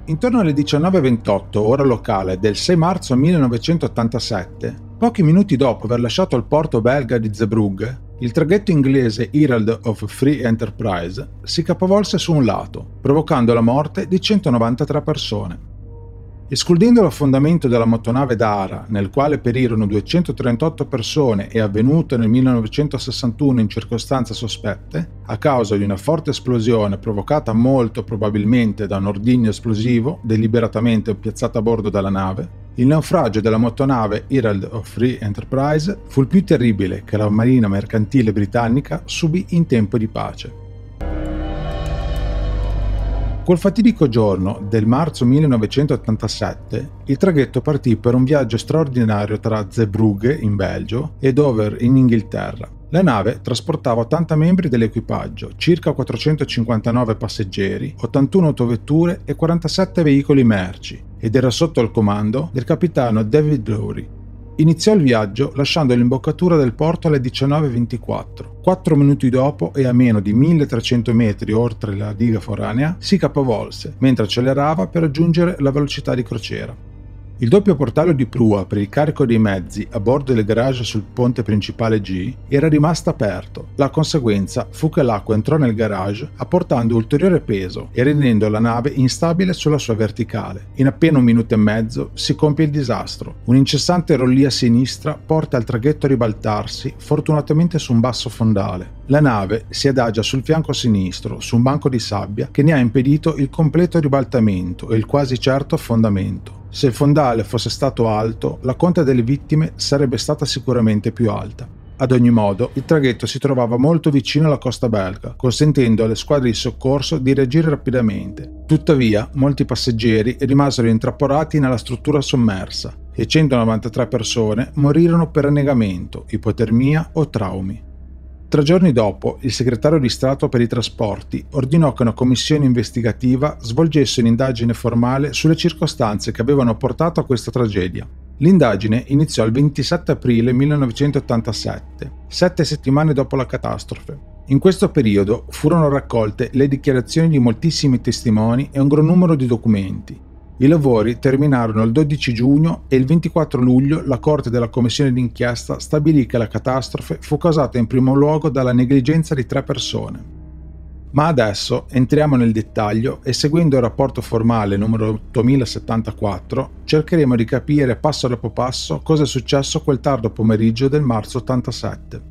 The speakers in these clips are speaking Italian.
Intorno alle 19:28 ora locale del 6 marzo 1987, pochi minuti dopo aver lasciato il porto belga di Zeebrugge, il traghetto inglese Herald of Free Enterprise si capovolse su un lato, provocando la morte di 193 persone. Escludendo l'affondamento della motonave Dara, nel quale perirono 238 persone e avvenuto nel 1961 in circostanze sospette, a causa di una forte esplosione provocata molto probabilmente da un ordigno esplosivo deliberatamente piazzato a bordo della nave, il naufragio della motonave Herald of Free Enterprise fu il più terribile che la marina mercantile britannica subì in tempo di pace. Quel fatidico giorno del marzo 1987, il traghetto partì per un viaggio straordinario tra Zeebrugge, in Belgio, e Dover, in Inghilterra. La nave trasportava 80 membri dell'equipaggio, circa 459 passeggeri, 81 autovetture e 47 veicoli merci, ed era sotto il comando del capitano David Lowry. Iniziò il viaggio lasciando l'imboccatura del porto alle 19:24. 4 minuti dopo e a meno di 1300 metri oltre la diga foranea si capovolse, mentre accelerava per raggiungere la velocità di crociera. Il doppio portello di prua per il carico dei mezzi a bordo del garage sul ponte principale G era rimasto aperto. La conseguenza fu che l'acqua entrò nel garage apportando ulteriore peso e rendendo la nave instabile sulla sua verticale. In appena 1 minuto e mezzo si compie il disastro. Un incessante rollì a sinistra porta il traghetto a ribaltarsi, fortunatamente su un basso fondale. La nave si adagia sul fianco sinistro, su un banco di sabbia che ne ha impedito il completo ribaltamento e il quasi certo affondamento. Se il fondale fosse stato alto, la conta delle vittime sarebbe stata sicuramente più alta. Ad ogni modo, il traghetto si trovava molto vicino alla costa belga, consentendo alle squadre di soccorso di reagire rapidamente. Tuttavia, molti passeggeri rimasero intrappolati nella struttura sommersa e 193 persone morirono per annegamento, ipotermia o traumi. 3 giorni dopo, il segretario di Stato per i trasporti ordinò che una commissione investigativa svolgesse un'indagine formale sulle circostanze che avevano portato a questa tragedia. L'indagine iniziò il 27 aprile 1987, 7 settimane dopo la catastrofe. In questo periodo furono raccolte le dichiarazioni di moltissimi testimoni e un gran numero di documenti. I lavori terminarono il 12 giugno e il 24 luglio la Corte della Commissione d'inchiesta stabilì che la catastrofe fu causata in primo luogo dalla negligenza di 3 persone. Ma adesso entriamo nel dettaglio e seguendo il rapporto formale numero 8074 cercheremo di capire passo dopo passo cosa è successo quel tardo pomeriggio del marzo 87.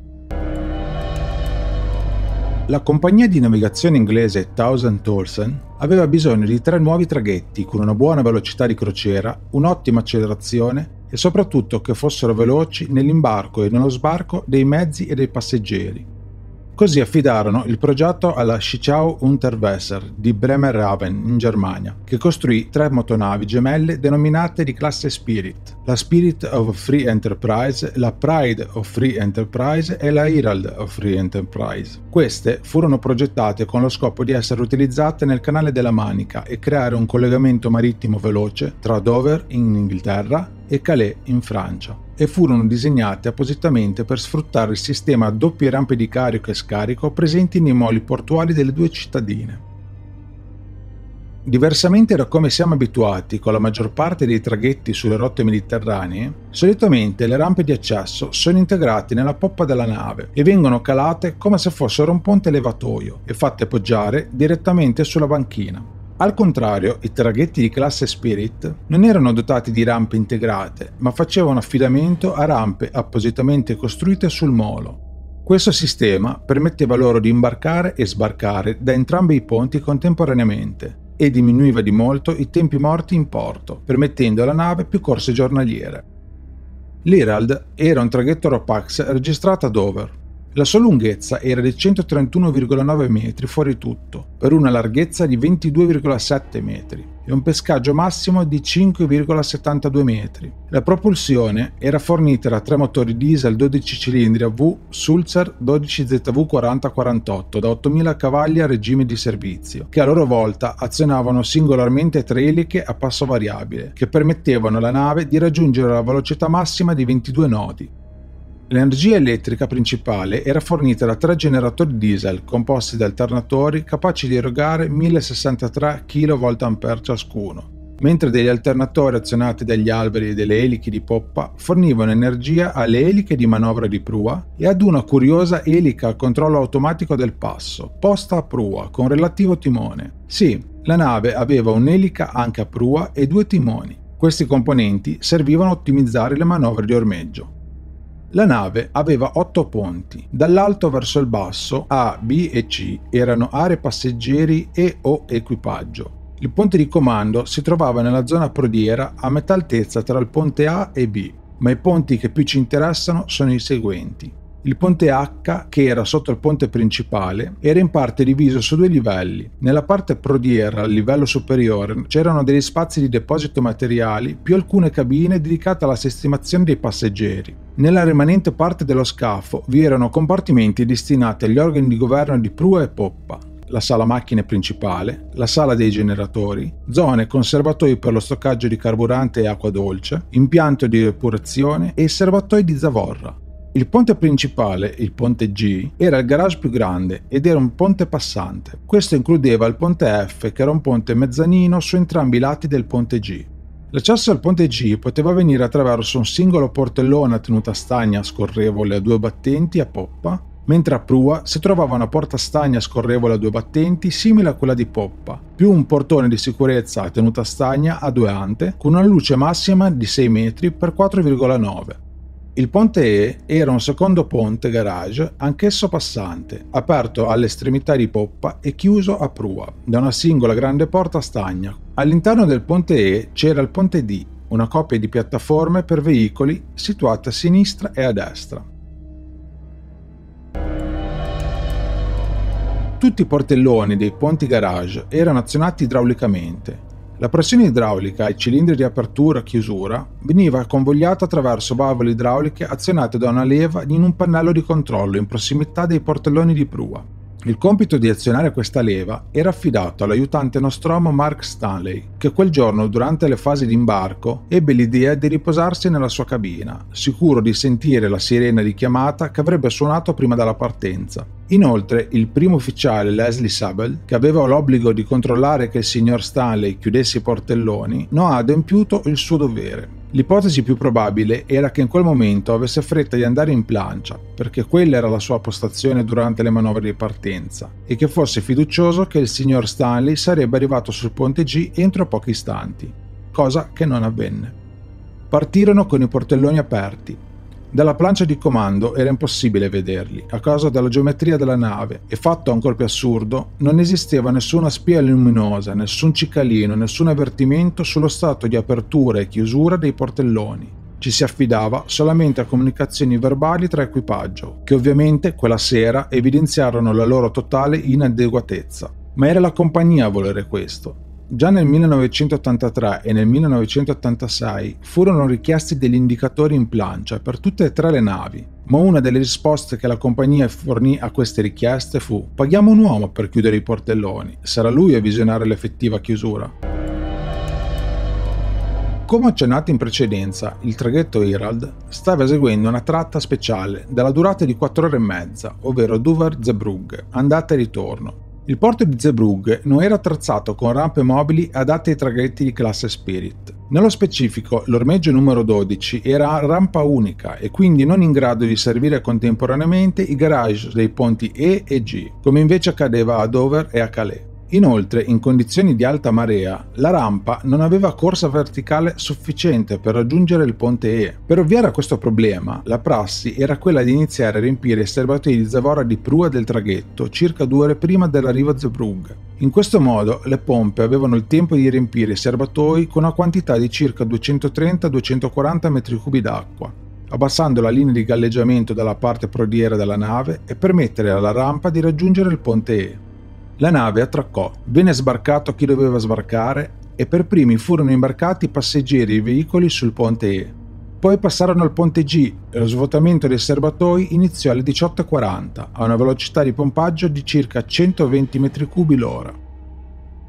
La compagnia di navigazione inglese Townsend Townsend aveva bisogno di 3 nuovi traghetti con una buona velocità di crociera, un'ottima accelerazione e soprattutto che fossero veloci nell'imbarco e nello sbarco dei mezzi e dei passeggeri. Così affidarono il progetto alla Schichau Unterwasser di Bremerhaven in Germania, che costruì 3 motonavi gemelle denominate di classe Spirit, la Spirit of Free Enterprise, la Pride of Free Enterprise e la Herald of Free Enterprise. Queste furono progettate con lo scopo di essere utilizzate nel Canale della Manica e creare un collegamento marittimo veloce tra Dover in Inghilterra e Calais in Francia, e furono disegnate appositamente per sfruttare il sistema a doppie rampe di carico e scarico presenti nei moli portuali delle 2 cittadine. Diversamente da come siamo abituati con la maggior parte dei traghetti sulle rotte mediterranee, solitamente le rampe di accesso sono integrate nella poppa della nave e vengono calate come se fossero un ponte levatoio e fatte poggiare direttamente sulla banchina. Al contrario, i traghetti di classe Spirit non erano dotati di rampe integrate, ma facevano affidamento a rampe appositamente costruite sul molo. Questo sistema permetteva loro di imbarcare e sbarcare da entrambi i ponti contemporaneamente e diminuiva di molto i tempi morti in porto, permettendo alla nave più corse giornaliere. L'Herald era un traghetto Ro-Pax registrato a Dover. La sua lunghezza era di 131,9 metri fuori tutto, per una larghezza di 22,7 metri e un pescaggio massimo di 5,72 metri. La propulsione era fornita da 3 motori diesel 12 cilindri a V Sulzer 12ZV4048 da 8000 cavalli a regime di servizio, che a loro volta azionavano singolarmente 3 eliche a passo variabile, che permettevano alla nave di raggiungere la velocità massima di 22 nodi. L'energia elettrica principale era fornita da 3 generatori diesel composti da alternatori capaci di erogare 1063 kVA ciascuno, mentre degli alternatori azionati dagli alberi delle eliche di poppa fornivano energia alle eliche di manovra di prua e ad una curiosa elica a controllo automatico del passo, posta a prua con relativo timone. Sì, la nave aveva un'elica anche a prua e 2 timoni. Questi componenti servivano a ottimizzare le manovre di ormeggio. La nave aveva 8 ponti. Dall'alto verso il basso, A, B e C erano aree passeggeri e o equipaggio. Il ponte di comando si trovava nella zona prodiera a metà altezza tra il ponte A e B, ma i ponti che più ci interessano sono i seguenti. Il ponte H, che era sotto il ponte principale, era in parte diviso su 2 livelli. Nella parte prodiera, al livello superiore, c'erano degli spazi di deposito materiali più alcune cabine dedicate alla sistemazione dei passeggeri. Nella rimanente parte dello scafo vi erano compartimenti destinati agli organi di governo di prua e poppa, la sala macchine principale, la sala dei generatori, zone con serbatoi per lo stoccaggio di carburante e acqua dolce, impianto di depurazione e serbatoi di zavorra. Il ponte principale, il ponte G, era il garage più grande ed era un ponte passante. Questo includeva il ponte F, che era un ponte mezzanino su entrambi i lati del ponte G. L'accesso al ponte G poteva avvenire attraverso un singolo portellone a tenuta stagna scorrevole a 2 battenti a poppa, mentre a prua si trovava una porta stagna scorrevole a 2 battenti simile a quella di poppa, più un portone di sicurezza a tenuta stagna a 2 ante con una luce massima di 6 metri x 4,9. Il ponte E era un secondo ponte garage, anch'esso passante, aperto alle estremità di poppa e chiuso a prua, da una singola grande porta stagna. All'interno del ponte E c'era il ponte D, una coppia di piattaforme per veicoli situate a sinistra e a destra. Tutti i portelloni dei ponti garage erano azionati idraulicamente. La pressione idraulica ai cilindri di apertura e chiusura veniva convogliata attraverso valvole idrauliche azionate da una leva in un pannello di controllo in prossimità dei portelloni di prua. Il compito di azionare questa leva era affidato all'aiutante Nostromo Mark Stanley, che quel giorno, durante le fasi di imbarco, ebbe l'idea di riposarsi nella sua cabina, sicuro di sentire la sirena di chiamata che avrebbe suonato prima della partenza. Inoltre, il primo ufficiale Leslie Sabel, che aveva l'obbligo di controllare che il signor Stanley chiudesse i portelloni, non ha adempiuto il suo dovere. L'ipotesi più probabile era che in quel momento avesse fretta di andare in plancia, perché quella era la sua postazione durante le manovre di partenza, e che fosse fiducioso che il signor Stanley sarebbe arrivato sul ponte G entro pochi istanti, cosa che non avvenne. Partirono con i portelloni aperti. Dalla plancia di comando era impossibile vederli, a causa della geometria della nave, e fatto ancora più assurdo, non esisteva nessuna spia luminosa, nessun cicalino, nessun avvertimento sullo stato di apertura e chiusura dei portelloni. Ci si affidava solamente a comunicazioni verbali tra equipaggio, che ovviamente quella sera evidenziarono la loro totale inadeguatezza. Ma era la compagnia a volere questo. Già nel 1983 e nel 1986 furono richiesti degli indicatori in plancia per tutte e 3 le navi, ma una delle risposte che la compagnia fornì a queste richieste fu: paghiamo un uomo per chiudere i portelloni, sarà lui a visionare l'effettiva chiusura. Come accennato in precedenza, il traghetto Herald stava eseguendo una tratta speciale dalla durata di 4 ore e mezza, ovvero Dover-Zeebrugge, andata e ritorno. Il porto di Zeebrugge non era attrezzato con rampe mobili adatte ai traghetti di classe Spirit. Nello specifico, l'ormeggio numero 12 era a rampa unica e quindi non in grado di servire contemporaneamente i garage dei ponti E e G, come invece accadeva a Dover e a Calais. Inoltre, in condizioni di alta marea, la rampa non aveva corsa verticale sufficiente per raggiungere il ponte E. Per ovviare a questo problema, la prassi era quella di iniziare a riempire i serbatoi di zavorra di prua del traghetto circa 2 ore prima dell'arrivo a Zeebrugge. In questo modo, le pompe avevano il tempo di riempire i serbatoi con una quantità di circa 230-240 metri cubi d'acqua, abbassando la linea di galleggiamento dalla parte prodiera della nave e permettere alla rampa di raggiungere il ponte E. La nave attraccò, venne sbarcato chi doveva sbarcare e per primi furono imbarcati passeggeri e veicoli sul ponte E. Poi passarono al ponte G e lo svuotamento dei serbatoi iniziò alle 18:40 a una velocità di pompaggio di circa 120 metri cubi l'ora.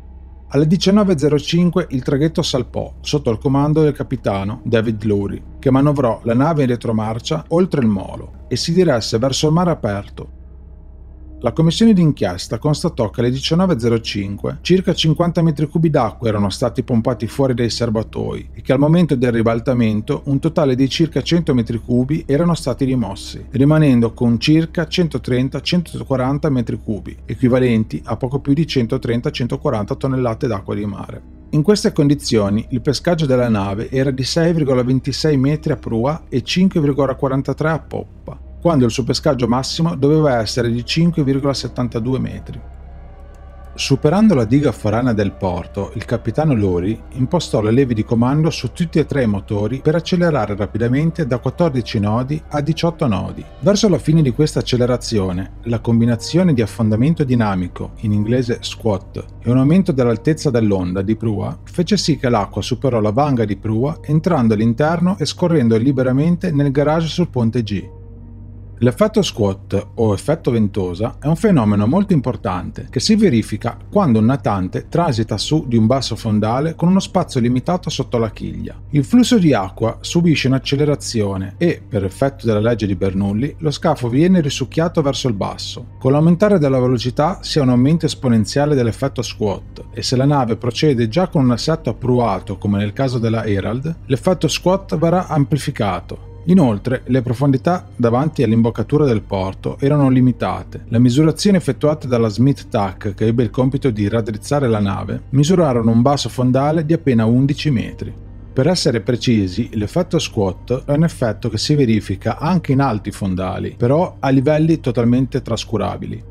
Alle 19:05 il traghetto salpò sotto il comando del capitano David Lurie, che manovrò la nave in retromarcia oltre il molo e si diresse verso il mare aperto. La commissione d'inchiesta constatò che alle 19:05 circa 50 metri cubi d'acqua erano stati pompati fuori dai serbatoi e che al momento del ribaltamento un totale di circa 100 metri cubi erano stati rimossi, rimanendo con circa 130-140 metri cubi, equivalenti a poco più di 130-140 tonnellate d'acqua di mare. In queste condizioni il pescaggio della nave era di 6,26 metri a prua e 5,43 a poppa, quando il suo pescaggio massimo doveva essere di 5,72 metri. Superando la diga foranea del porto, il capitano Lurie impostò le levi di comando su tutti e tre i motori per accelerare rapidamente da 14 nodi a 18 nodi. Verso la fine di questa accelerazione, la combinazione di affondamento dinamico, in inglese squat, e un aumento dell'altezza dell'onda di prua fece sì che l'acqua superò la vanga di prua entrando all'interno e scorrendo liberamente nel garage sul ponte G. L'effetto squat o effetto ventosa è un fenomeno molto importante che si verifica quando un natante transita su di un basso fondale con uno spazio limitato sotto la chiglia. Il flusso di acqua subisce un'accelerazione e, per effetto della legge di Bernoulli, lo scafo viene risucchiato verso il basso. Con l'aumentare della velocità si ha un aumento esponenziale dell'effetto squat e se la nave procede già con un assetto appruato come nel caso della Herald, l'effetto squat verrà amplificato. Inoltre, le profondità davanti all'imboccatura del porto erano limitate. Le misurazioni effettuate dalla Smith TAC, che ebbe il compito di raddrizzare la nave, misurarono un basso fondale di appena 11 metri. Per essere precisi, l'effetto squat è un effetto che si verifica anche in alti fondali, però a livelli totalmente trascurabili.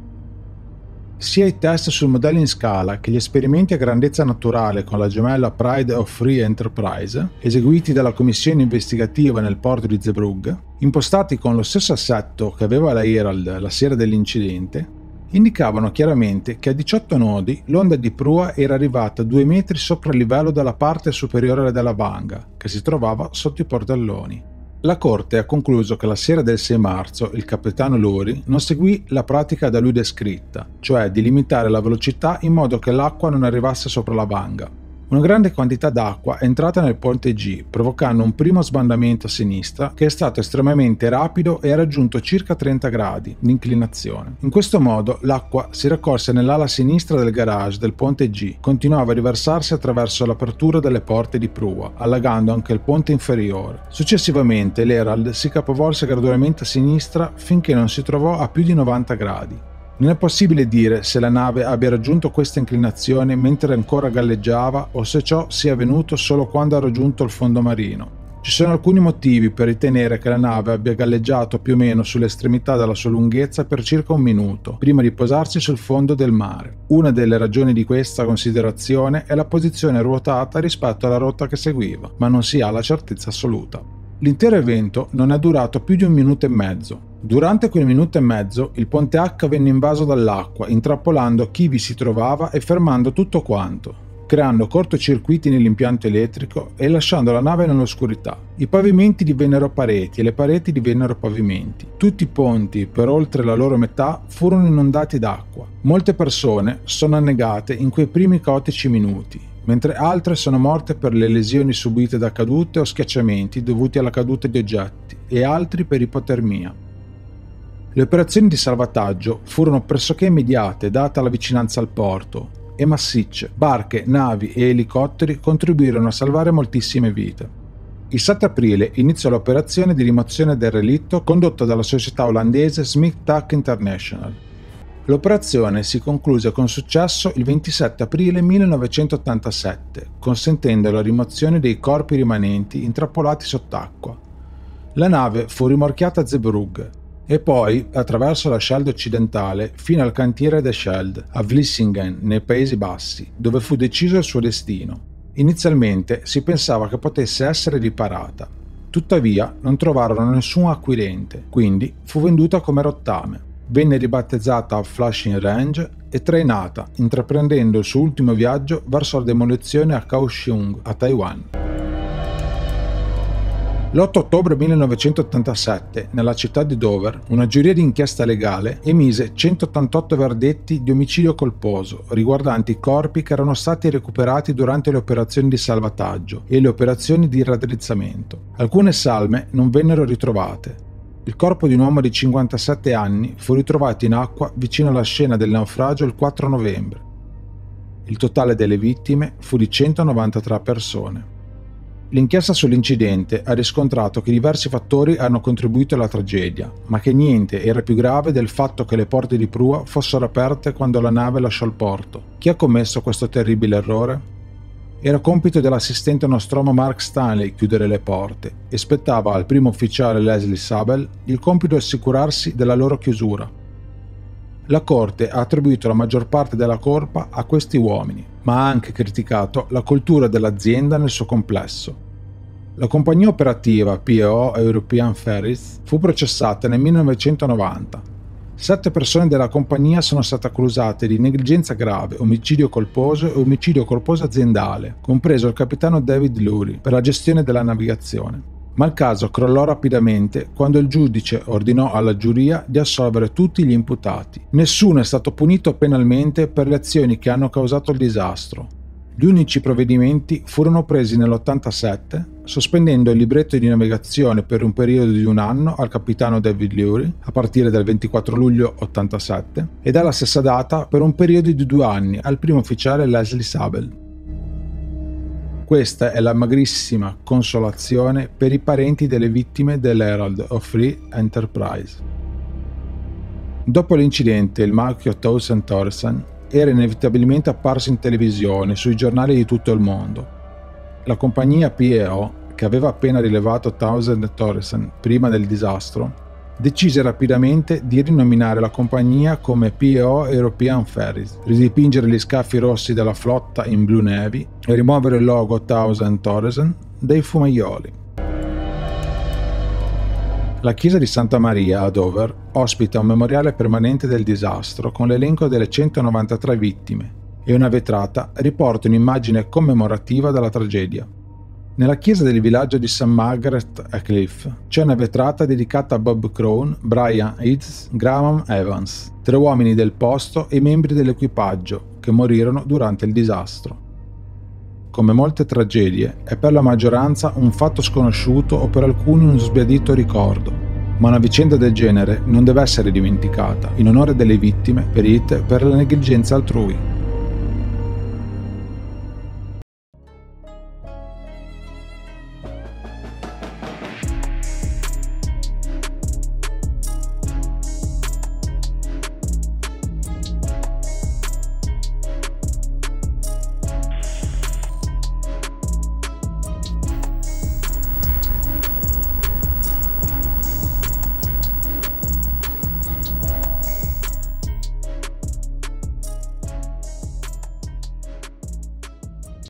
Sia i test sul modello in scala che gli esperimenti a grandezza naturale con la gemella Pride of Free Enterprise, eseguiti dalla commissione investigativa nel porto di Zeebrugge, impostati con lo stesso assetto che aveva la Herald la sera dell'incidente, indicavano chiaramente che a 18 nodi l'onda di prua era arrivata 2 metri sopra il livello della parte superiore della vanga, che si trovava sotto i portelloni. La Corte ha concluso che la sera del 6 marzo il capitano Lurie non seguì la pratica da lui descritta, cioè di limitare la velocità in modo che l'acqua non arrivasse sopra la vanga. Una grande quantità d'acqua è entrata nel ponte G, provocando un primo sbandamento a sinistra che è stato estremamente rapido e ha raggiunto circa 30 gradi di inclinazione. In questo modo l'acqua si raccolse nell'ala sinistra del garage del ponte G, continuava a riversarsi attraverso l'apertura delle porte di prua, allagando anche il ponte inferiore. Successivamente l'Herald si capovolse gradualmente a sinistra finché non si trovò a più di 90 gradi. Non è possibile dire se la nave abbia raggiunto questa inclinazione mentre ancora galleggiava o se ciò sia avvenuto solo quando ha raggiunto il fondo marino. Ci sono alcuni motivi per ritenere che la nave abbia galleggiato più o meno sull'estremità della sua lunghezza per circa un minuto, prima di posarsi sul fondo del mare. Una delle ragioni di questa considerazione è la posizione ruotata rispetto alla rotta che seguiva, ma non si ha la certezza assoluta. L'intero evento non è durato più di 1 minuto e mezzo. Durante quel minuto e mezzo il ponte H venne invaso dall'acqua, intrappolando chi vi si trovava e fermando tutto quanto, creando cortocircuiti nell'impianto elettrico e lasciando la nave nell'oscurità. I pavimenti divennero pareti e le pareti divennero pavimenti. Tutti i ponti, per oltre la loro metà, furono inondati d'acqua. Molte persone sono annegate in quei primi caotici minuti, mentre altre sono morte per le lesioni subite da cadute o schiacciamenti dovuti alla caduta di oggetti e altri per ipotermia. Le operazioni di salvataggio furono pressoché immediate data la vicinanza al porto e massicce, barche, navi e elicotteri contribuirono a salvare moltissime vite. Il 7 aprile iniziò l'operazione di rimozione del relitto condotta dalla società olandese Smith TAC International. L'operazione si concluse con successo il 27 aprile 1987, consentendo la rimozione dei corpi rimanenti intrappolati sott'acqua. La nave fu rimorchiata a Zeebrugge e poi, attraverso la Scheldt occidentale, fino al cantiere de Scheldt, a Vlissingen, nei Paesi Bassi, dove fu deciso il suo destino. Inizialmente si pensava che potesse essere riparata. Tuttavia non trovarono nessun acquirente, quindi fu venduta come rottame. Venne ribattezzata Flushing Range e trainata, intraprendendo il suo ultimo viaggio verso la demolizione a Kaohsiung, a Taiwan. L'8 ottobre 1987, nella città di Dover, una giuria di inchiesta legale emise 188 verdetti di omicidio colposo riguardanti i corpi che erano stati recuperati durante le operazioni di salvataggio e le operazioni di raddrizzamento. Alcune salme non vennero ritrovate. Il corpo di un uomo di 57 anni fu ritrovato in acqua vicino alla scena del naufragio il 4 novembre. Il totale delle vittime fu di 193 persone. L'inchiesta sull'incidente ha riscontrato che diversi fattori hanno contribuito alla tragedia, ma che niente era più grave del fatto che le porte di prua fossero aperte quando la nave lasciò il porto. Chi ha commesso questo terribile errore? Era compito dell'assistente Nostromo Mark Stanley chiudere le porte e spettava al primo ufficiale Leslie Sabel il compito di assicurarsi della loro chiusura. La Corte ha attribuito la maggior parte della colpa a questi uomini, ma ha anche criticato la cultura dell'azienda nel suo complesso. La compagnia operativa P&O European Ferries fu processata nel 1990. 7 persone della compagnia sono state accusate di negligenza grave, omicidio colposo e omicidio colposo aziendale, compreso il capitano David Lurie, per la gestione della navigazione. Ma il caso crollò rapidamente quando il giudice ordinò alla giuria di assolvere tutti gli imputati. Nessuno è stato punito penalmente per le azioni che hanno causato il disastro. Gli unici provvedimenti furono presi nell'87, sospendendo il libretto di navigazione per un periodo di 1 anno al capitano David Lurie, a partire dal 24 luglio 87, e dalla stessa data per un periodo di 2 anni al primo ufficiale Leslie Sabel. Questa è la magrissima consolazione per i parenti delle vittime dell'Herald of Free Enterprise. Dopo l'incidente, il marchio Towson Thoresen era inevitabilmente apparso in televisione sui giornali di tutto il mondo. La compagnia P&O, che aveva appena rilevato Towson Thoresen prima del disastro, decise rapidamente di rinominare la compagnia come P&O European Ferries, ridipingere gli scaffi rossi della flotta in blu navy e rimuovere il logo Towson Thoresen dai fumaioli. La chiesa di Santa Maria a Dover ospita un memoriale permanente del disastro con l'elenco delle 193 vittime e una vetrata riporta un'immagine commemorativa della tragedia. Nella chiesa del villaggio di St. Margaret a Cliff c'è una vetrata dedicata a Bob Crone, Brian Eads, Graham Evans, 3 uomini del posto e membri dell'equipaggio che morirono durante il disastro. Come molte tragedie, è per la maggioranza un fatto sconosciuto o per alcuni uno sbiadito ricordo, ma una vicenda del genere non deve essere dimenticata in onore delle vittime ferite per la negligenza altrui.